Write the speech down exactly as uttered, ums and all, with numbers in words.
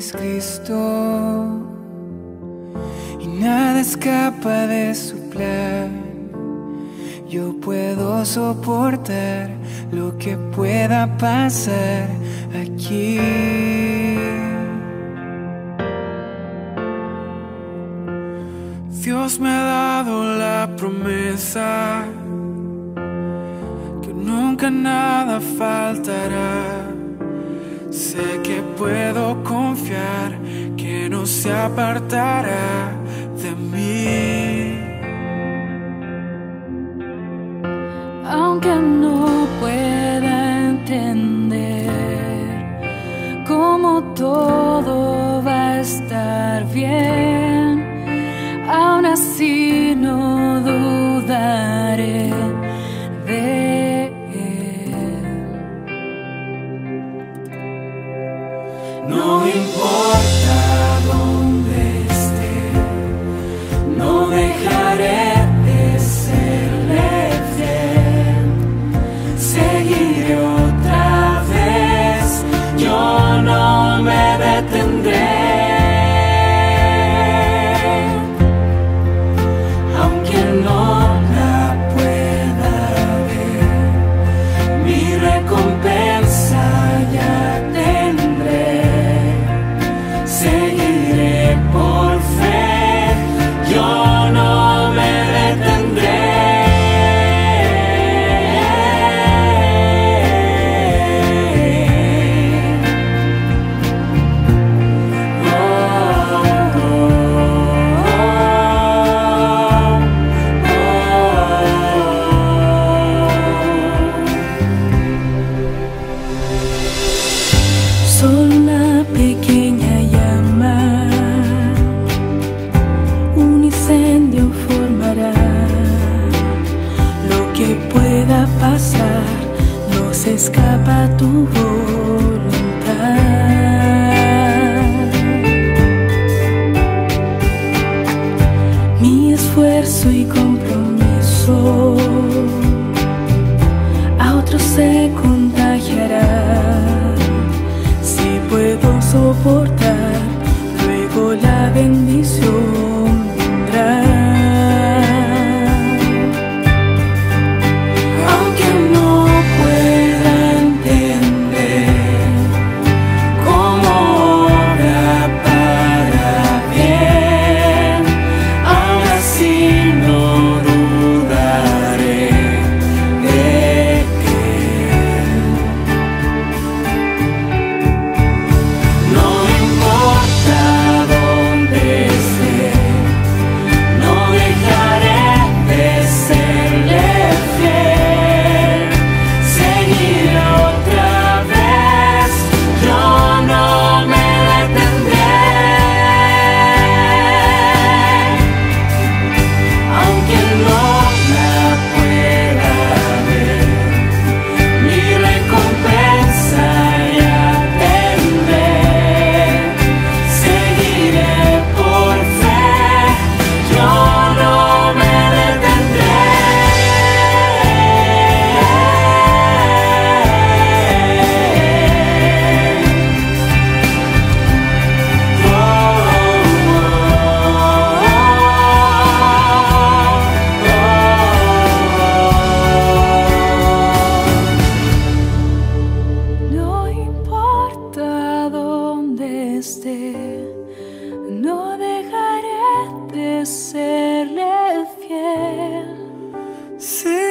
es Cristo y nada escapa de su plan. Yo puedo soportar lo que pueda pasar aquí. Dios me ha dado la promesa que nunca nada faltará. Sé que puedo confiar que no se apartará de mí. Aunque no pueda entender cómo todo va a estar bien, aún así no dudaré de él. No importa dónde esté, no dejaré de serle fiel. Seguiré otra vez, yo no me detendré. Solo una pequeña llama, un incendio formará. Lo que pueda pasar no se escapa a tu voluntad. Mi esfuerzo y compromiso a otros se contagiará. Puedo soportar, luego la bendición vendrá. Aunque no pueda entender cómo obra para bien, aún así no dudaré de él. No dejaré de serle fiel. Sí.